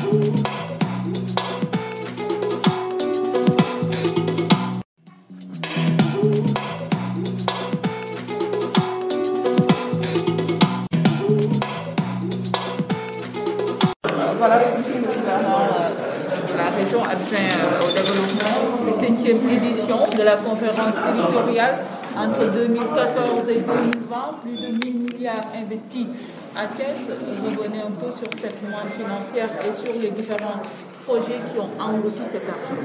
Voilà, je suis le gouverneur de la région adjoint au développement, la 5e édition de la conférence territoriale entre 2014 et 2020, plus de 1000 milliards investis à Thiès. Revenez un peu sur cette manne financière et sur les différents projets qui ont englouti cet argent.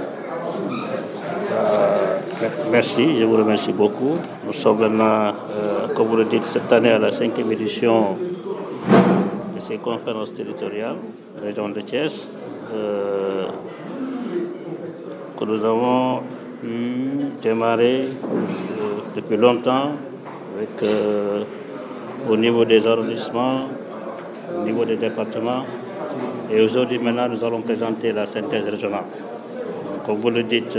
Merci, je vous remercie beaucoup. Nous sommes maintenant, comme vous le dites, cette année à la 5e édition de ces conférences territoriales, région de Thiès, que nous avons pu démarrer depuis longtemps avec, au niveau des arrondissements, au niveau des départements. Et aujourd'hui, maintenant, nous allons présenter la synthèse régionale. Comme vous le dites,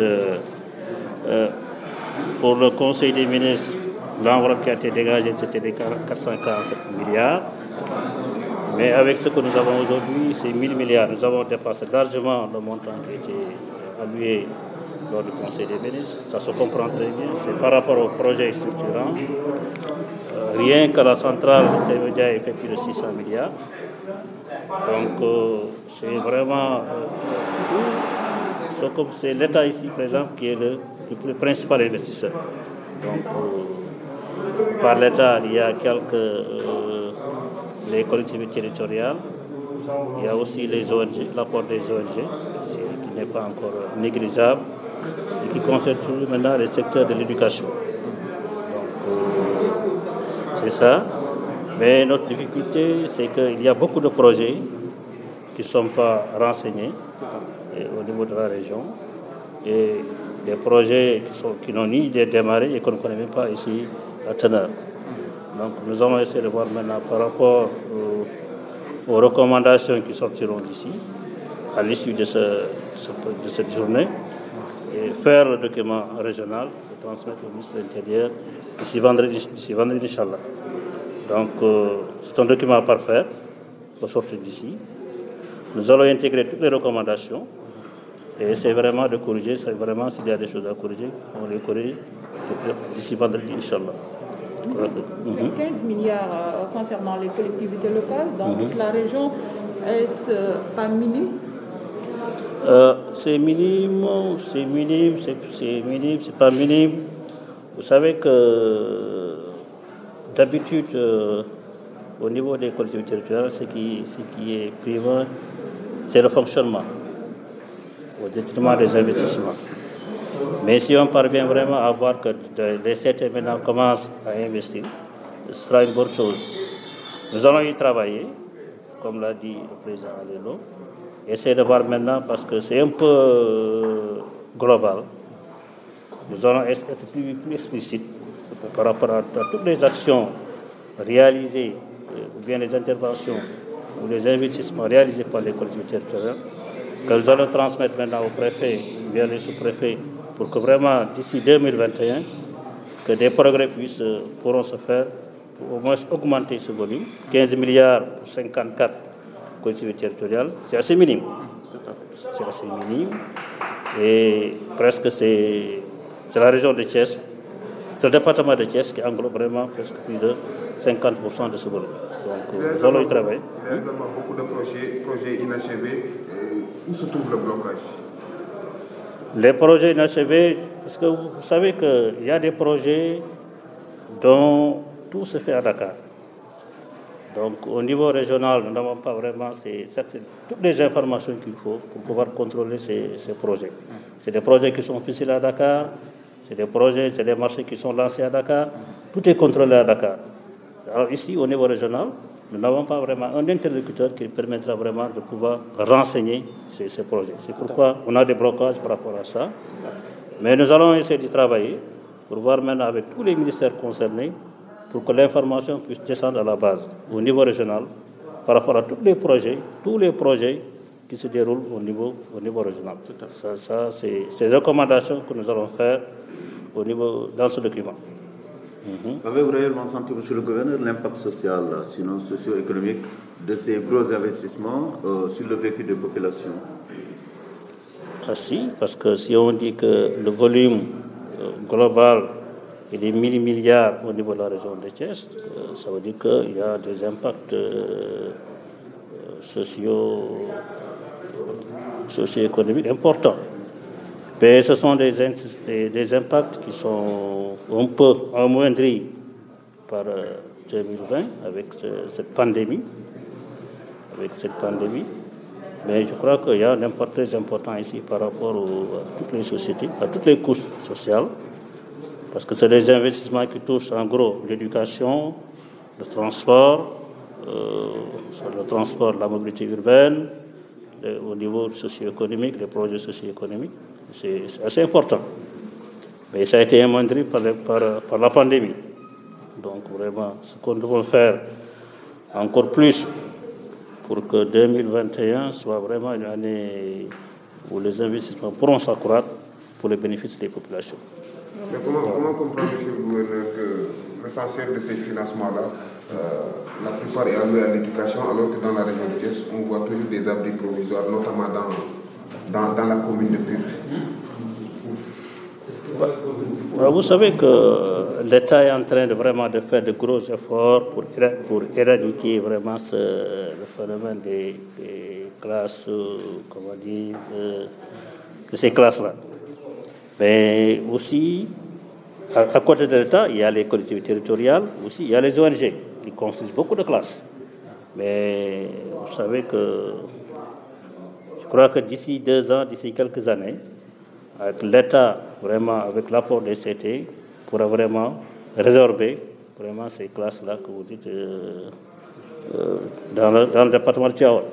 pour le Conseil des ministres, l'enveloppe qui a été dégagée, c'était des 447 milliards. Mais avec ce que nous avons aujourd'hui, c'est 1000 milliards. Nous avons dépassé largement le montant qui a été alloué lors du Conseil des ministres. Ça se comprend très bien. C'est par rapport au projet structurant. Rien que la centrale intermédiaire fait plus de 600 milliards. Donc, c'est vraiment tout. C'est l'État ici, par exemple, qui est le principal investisseur. Donc, par l'État, il y a les collectivités territoriales, il y a aussi les ONG, l'apport des ONG, qui n'est pas encore négligeable, et qui concerne toujours maintenant les secteurs de l'éducation. Donc, c'est ça. Mais notre difficulté, c'est qu'il y a beaucoup de projets qui ne sont pas renseignés au niveau de la région, et des projets qui n'ont ni idée de démarrer et qu'on ne connaît même pas ici la teneur. Donc nous allons essayer de voir maintenant par rapport aux recommandations qui sortiront d'ici, à l'issue de cette journée, et faire le document régional et transmettre au ministre de l'Intérieur d'ici vendredi, Inch'Allah. Donc c'est un document à parfaire pour sortir d'ici. Nous allons intégrer toutes les recommandations et essayer vraiment de corriger. C'est vraiment s'il y a des choses à corriger, on les corrige d'ici vendredi, Inch'Allah. 15 milliards concernant les collectivités locales dans toute la région, est-ce pas minime? C'est minime, c'est pas minime. Vous savez que d'habitude, au niveau des collectivités territoriales, ce qui est primordial, c'est le fonctionnement, au détriment des investissements. Mais si on parvient vraiment à voir que les secteurs maintenant commencent à investir, ce sera une bonne chose. Nous allons y travailler, comme l'a dit le président Râlent, essayer de voir maintenant, parce que c'est un peu global, nous allons être plus explicites par rapport à toutes les actions réalisées, ou bien les interventions, ou les investissements réalisés par les collectivités territoriales, que nous allons transmettre maintenant au préfet, via les sous-préfets, pour que vraiment, d'ici 2021, que des progrès pourront se faire pour au moins augmenter ce volume. 15 milliards pour 54 collectivités territoriales, c'est assez minime. C'est assez minime. Et presque c'est la région de Thiès, c'est le département de Thiès qui englobe vraiment presque plus de 50% de ce volume. Donc nous allons y travailler. Il y a également beaucoup de projets inachevés. Où se trouve le blocage? Les projets inachevés, parce que vous savez qu'il y a des projets dont tout se fait à Dakar. Donc au niveau régional, nous n'avons pas vraiment toutes les informations qu'il faut pour pouvoir contrôler ces projets. C'est des projets qui sont ficelés à Dakar, c'est des marchés qui sont lancés à Dakar, tout est contrôlé à Dakar. Alors ici, au niveau régional, nous n'avons pas vraiment un interlocuteur qui permettra vraiment de pouvoir renseigner ces projets. C'est pourquoi on a des blocages par rapport à ça. Mais nous allons essayer de travailler pour voir maintenant avec tous les ministères concernés pour que l'information puisse descendre à la base, au niveau régional, par rapport à tous les projets qui se déroulent au niveau régional. Ça c'est ces recommandations que nous allons faire dans ce document. Avez-vous réellement senti, monsieur le gouverneur, l'impact social, sinon socio-économique, de ces gros investissements sur le vécu des populations? Ah si, parce que si on dit que le volume global est des milliards au niveau de la région de Thiès, ça veut dire qu'il y a des impacts socio-économiques importants. Mais ce sont des impacts qui sont un peu amoindris par 2020 avec cette pandémie. Mais je crois qu'il y a un impact très important ici par rapport à toutes les sociétés, à toutes les couches sociales, parce que c'est des investissements qui touchent en gros l'éducation, le transport, la mobilité urbaine, au niveau socio-économique, les projets socio-économiques. C'est assez important. Mais ça a été amoindri par la pandémie. Donc vraiment, ce qu'on doit faire encore plus pour que 2021 soit vraiment une année où les investissements pourront s'accroître pour le bénéfice des populations. Mais comment comprendre, monsieur le gouverneur, que l'essentiel de ces financements-là, la plupart est alloué à l'éducation, alors que dans la région de Thiès, on voit toujours des abris provisoires, notamment dans la commune de Pur. Vous savez que l'État est en train de faire de gros efforts pour éradiquer vraiment le phénomène des classes, de ces classes-là. Mais aussi, à côté de l'État, il y a les collectivités territoriales, aussi il y a les ONG qui construisent beaucoup de classes. Mais vous savez que je crois que d'ici 2 ans, d'ici quelques années, avec l'État, vraiment avec l'apport des CT, pourra vraiment résorber vraiment ces classes-là que vous dites dans le département de Tivaouane.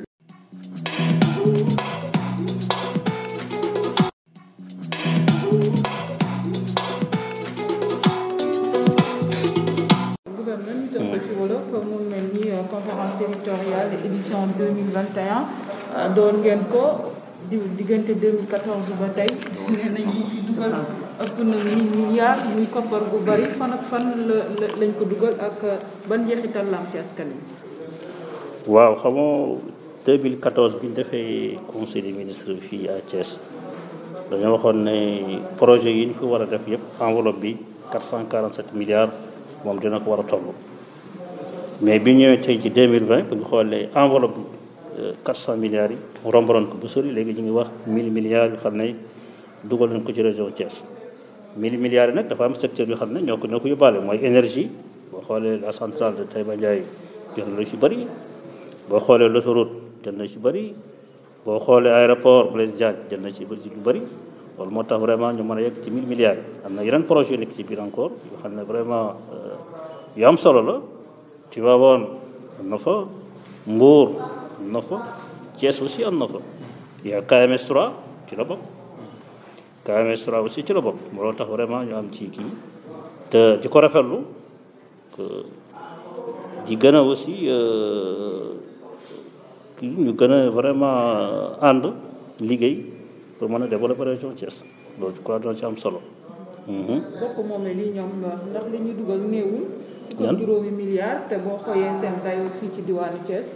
Conférence territoriale édition 2021 doon ngeen ko diggante 2014 ba tey nee nañ ñu fi dugal ëpp na 1 milliard muy koppar gu bari fan ak fan lañ ko dugal ak ban njeexital la am ci askan wi. waaw xam nga 2014 bi ñu defee conseil des ministres fii à Thiès dañoo waxoon ne projet yi ñu fi war a def yëpp enveloppe bi 447 milliards moom dina ko war a toll. mais bi ñëwee tey ci 2020 bu ñu xoolee enveloppe bi 400 milliards yi mu rombaloon ko ba sori léegi ñu ngi wax 1000 milliards yu xam ne dugal nañ ko ci région Thiès 1000 milliards yi nag dafa am secteur yoo xam ne ñoo ko yóbbaale mooy énergie boo xoolee la centrale de Taïba Ndiaye jël na ci bëri boo xoolee l'autoroute jël na ci bëri boo xoolee aéroport Blaise Diagne jël na ci lu bëri loolu moo tax vraiment ñu mën a yegg ci 1000 milliards yi am na yeneen projet yu nekk ci biir encore yoo xam ne vraiment yu am solo la Tivaouane am na fa Mbour am na fa Thiès aussi am na fa il y a KMS 3 ci la bokk KMS 3 aussi ci la bokk moo tax vraiment ñu am ci kii te di ko rafetlu di gën a aussi kii ñu gën a vraiment ànd liggéey pour mën a développer région Thiès loolu je crois dina ci am solo. bokk moom lii ñoom ndax li ñu dugal néewul. ci ko juróomi milliards te boo xoolee seen dayoo fii ci diwaanu Thiès.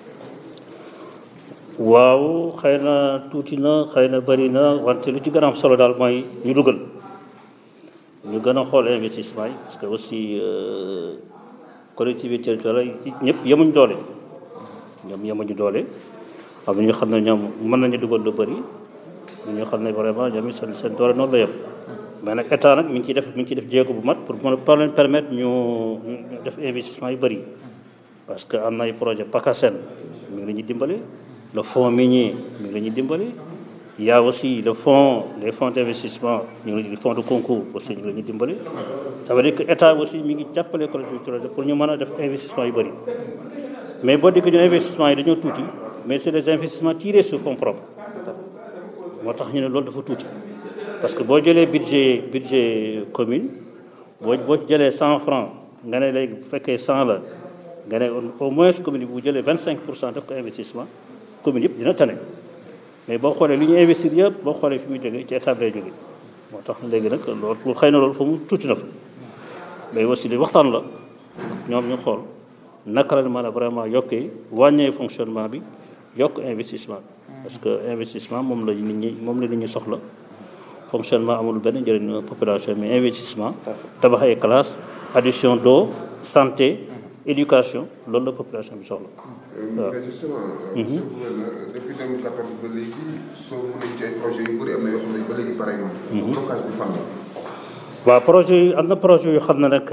waaw xëy na tuuti na xëy na bëri na wante lu ci gën a am solo daal mooy ñu dugal ñu gën a xool investissement yi parce que aussi collectivité territoriale ñëpp yemuñ doole ñoom yemuñu doole am na ñoo xam ne ñoom mën nañu dugal lu bëri ñoo xam ne vraiment ñoom it seen doole noonu la yem mais nag état nag mi ngi ciy def jéego bu mat pour mën leen permettre ñu def investissement yu bëri parce que am na ay projet PACASEN mi ngi la ñuy dimbale le fonds minier mi ngi la ñuy dimbale il y a aussi les fonds d'investissement ñu ngi les fonds de concours aussi ñu ngi la ñuy dimbale ça veut dire que état aussi mi ngi jàppale collectivité pour ñu mën a def investissement yu bëri mais boo déggee ñu investissement yi dañoo tuuti mais c'est des investissements tirés sur fonds propres moo tax ñu ne loolu dafa tuuti parce que boo jëlee budget commune boo jëlee 100 francs nga ne léegi bu fekkee 100 la nga ne au moins commune bi bu jëlee 25% def ko investissement commune yëpp dina tane mais boo xoolee li ñu investir yëpp boo xoolee fi muy jógee ci état lay jógee moo tax léegi nag loolu xëy na loolu fa mu tuuti na fa mais aussi li waxtaan la ñoom ñu xool naka la mën a vraiment yokkee wàññee fonctionnement bi yokk investissement parce que investissement moom la nit ñi soxla fonctionnement amul benn njëriñ population mais investissement tabax ay classe addition d'eau santé éducation loolu la population bi soxla waaw. mais justement monsieur le gouverneur depuis 2014 ba léegi soo mënee ci ay projets yu bëri am na yoo xam ne ba léegi pare na blocage bi fan la. waaw projet yi am na projet yu xam ne nag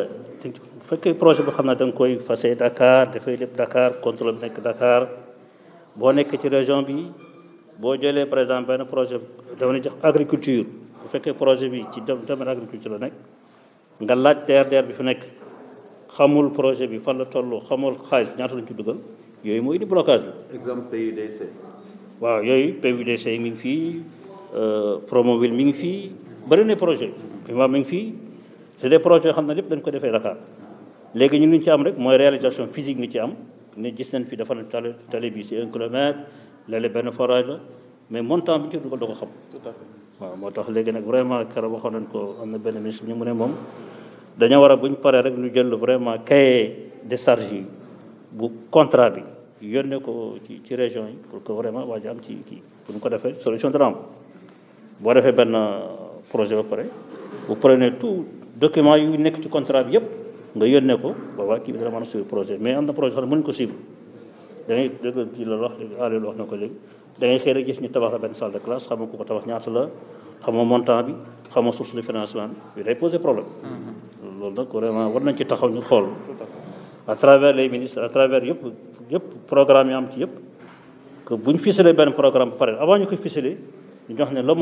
bu fekkee projet bi xam ne da nga koy fase Dakar dafay lépp Dakar contrôle bi nekk Dakar boo nekk ci région bi boo jëlee par exemple benn projet dama jox agriculture bu fekkee projet bi ci domaine agriculture la nekk nga laaj TRDR bi fi nekk xamul projet bi fan la toll xamul xaalis ñaata lañ ci dugal yooyu mooy indi blocage bi. exemple PUDC. waaw yooyu PUDC mi ngi fii Promoville mi ngi fii bëri na projet PIMA mi ngi fii c'est des projets yoo xam ne lépp dañ ko defee Dakar léegi ñun li ñu ci am rek mooy réalisation physique nga ci am ne gis nañ fi dafa tali bi c'est 1 kilomètre léeg-léeg benn forage la mais montant bi ñu ci dugal da ko xam. tout à fait waaw moo tax léegi nag vraiment keroog waxoon nañ ko am na benn ministre ñu mu ne moom dañoo war a bu ñu paree rek ñu jël vraiment cahier de charge yi bu contrat bi yónnee ko ci région yi pour que vraiment waa ji am ci kii bu ñu ko defee solution dana am boo defee benn projet ba pare vous prenez tout document yu nekk ci contrat bi yëpp nga yónnee ko boobaa kii bi dana mën a suivre projet mais am na projet xam ne mënuñ ko suivre da ngay dégg kii la wax Aliou wax na ko léegi da ngay xëy rek gis ñu tabax la benn salle de classe xam nga ku ko tabax ñaata la xamoo montant bi xamoo source de financement bi day poser problème. loolu nag vraiment war nañ ci taxaw ñu xool à travers les ministres à travers yëpp programme yi am ci yëpp que bu ñu ficelé benn programme ba pare avant ñu ko ficelé ñu jox ne le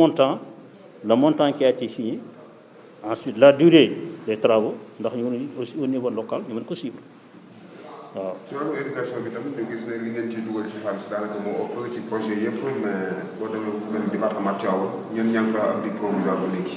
montant qui a été signé ensuite la durée des travaux ndax ñu mën aussi au niveau local ñu mën ko suivre waaw. ci wàllu éducation bi tamit ñu gis ne li ngeen ciy dugal ci xaalis daanaka moo ëpp ci projet yëpp mais boo demee bu mel département Tivaouane ñun ñaa ngi fa abri provisoire ba léegi.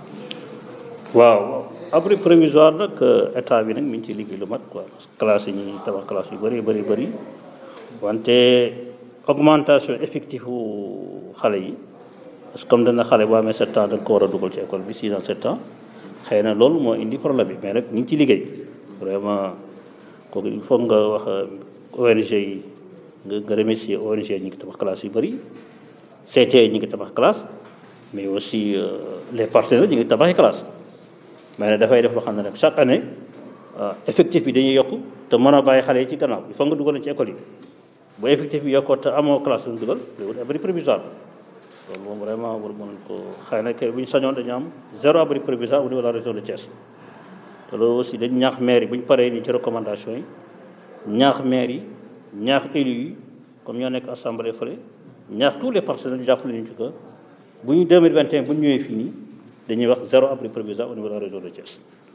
waaw abri provisoire nag état bi nag mi ngi ciy liggéey lu mat quoi parce que classe yi ñuy tabax classe yu bëri wante augmentation effectif wu xale yi parce que comme dana xale boo amee 7 ans da nga ko war a dugal ci école bi 6 ans 7 ans xëy na loolu moo indi problème bi mais nag ñu ngi ciy liggéey vraiment kooku il faut nga wax ONG yi nga remercier ONG ñi ngi tabax classe yu bëri CT ñi ngi tabax classe mais aussi les partenaires ñi ngi tabaxi classe mais nag dafay def loo xam ne nag chaque année effectif bi dañuy yokk te mën a bàyyi xale yi ci gannaaw il faut nga dugal ci école yi bu effectif bi yokkoo te amoo classe lu dugal loolu abri provisoire loolu moom vraiment war mën ko xëy na kay bu ñu sañoon dañu am 0 abri provisoire au niveau de la région de Thiès te loolu aussi dañu ñaax maire yi bu ñu paree nii ci recommandation yi ñaax maire yi ñaax élus yi comme ñoo nekk assemblée fële ñaax tous les partenaires ñu jàppale ñu ci que bu ñu 2021 bu ñu ñëwee fii nii dañuy wax 0 abri provisoire au niveau de la région de Thiès